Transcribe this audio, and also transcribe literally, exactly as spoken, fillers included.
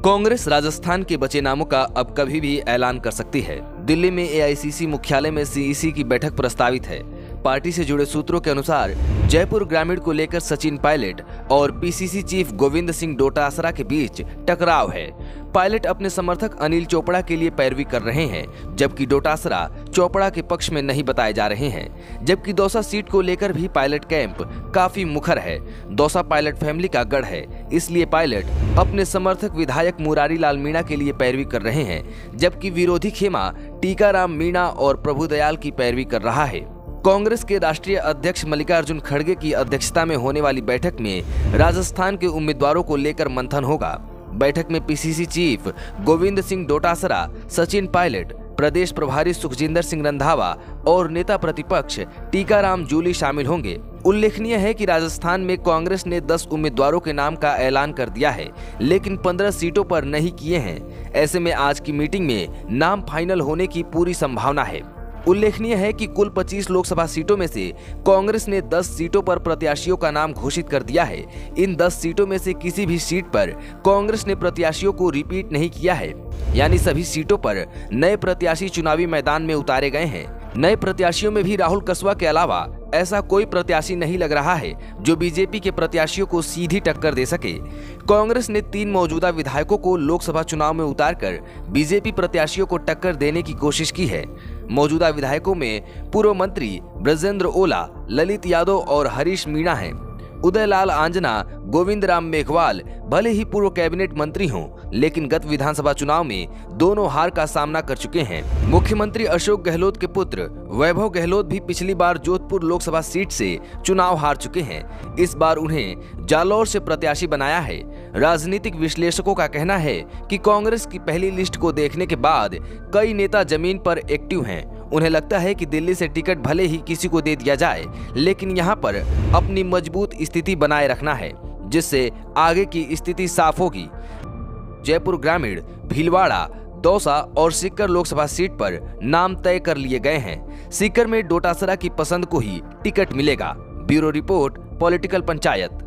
कांग्रेस राजस्थान के बचे नामों का अब कभी भी ऐलान कर सकती है। दिल्ली में ए आई सी सी मुख्यालय में सी ई सी की बैठक प्रस्तावित है। पार्टी से जुड़े सूत्रों के अनुसार जयपुर ग्रामीण को लेकर सचिन पायलट और P C C chief Govind Singh Dotasra के बीच टकराव है। पायलट अपने समर्थक अनिल चोपड़ा के लिए पैरवी कर रहे हैं, जबकि डोटासरा चोपड़ा के पक्ष में नहीं बताए जा रहे हैं। जबकि दौसा सीट को लेकर भी पायलट कैंप काफी मुखर है। दौसा पायलट फैमिली का गढ़ है, इसलिए पायलट अपने समर्थक विधायक मुरारी लाल मीणा के लिए पैरवी कर रहे हैं, जबकि विरोधी खेमा टीकाराम मीणा और प्रभुदयाल की पैरवी कर रहा है। कांग्रेस के राष्ट्रीय अध्यक्ष मल्लिकार्जुन खड़गे की अध्यक्षता में होने वाली बैठक में राजस्थान के उम्मीदवारों को लेकर मंथन होगा। बैठक में P C C chief Govind Singh Dotasra, Sachin Pilot, प्रदेश प्रभारी सुखजिंदर सिंह रंधावा और नेता प्रतिपक्ष टीकाराम जूली शामिल होंगे। उल्लेखनीय है कि राजस्थान में कांग्रेस ने दस उम्मीदवारों के नाम का ऐलान कर दिया है, लेकिन पंद्रह सीटों पर नहीं किए हैं। ऐसे में आज की मीटिंग में नाम फाइनल होने की पूरी संभावना है। उल्लेखनीय है कि कुल पच्चीस लोकसभा सीटों में से कांग्रेस ने दस सीटों पर प्रत्याशियों का नाम घोषित कर दिया है। इन दस सीटों में से किसी भी सीट पर कांग्रेस ने प्रत्याशियों को रिपीट नहीं किया है, यानी सभी सीटों पर नए प्रत्याशी चुनावी मैदान में उतारे गए हैं। नए प्रत्याशियों में भी राहुल कसवा के अलावा ऐसा कोई प्रत्याशी नहीं लग रहा है जो बी जे पी के प्रत्याशियों को सीधी टक्कर दे सके। कांग्रेस ने तीन मौजूदा विधायकों को लोकसभा चुनाव में उतारकर बी जे पी प्रत्याशियों को टक्कर देने की कोशिश की है। मौजूदा विधायकों में पूर्व मंत्री ब्रजेंद्र ओला, ललित यादव और हरीश मीणा हैं। उदयलाल आंजना, गोविंद राम मेघवाल भले ही पूर्व कैबिनेट मंत्री हों, लेकिन गत विधानसभा चुनाव में दोनों हार का सामना कर चुके हैं। मुख्यमंत्री अशोक गहलोत के पुत्र वैभव गहलोत भी पिछली बार जोधपुर लोकसभा सीट से चुनाव हार चुके हैं। इस बार उन्हें जालौर से प्रत्याशी बनाया है। राजनीतिक विश्लेषकों का कहना है कि कांग्रेस की पहली लिस्ट को देखने के बाद कई नेता जमीन पर एक्टिव हैं। उन्हें लगता है कि दिल्ली से टिकट भले ही किसी को दे दिया जाए, लेकिन यहां पर अपनी मजबूत स्थिति बनाए रखना है, जिससे आगे की स्थिति साफ होगी। जयपुर ग्रामीण, भीलवाड़ा, दौसा और सीकर लोकसभा सीट पर नाम तय कर लिए गए हैं। सीकर में डोटासरा की पसंद को ही टिकट मिलेगा। Bureau report, political panchayat.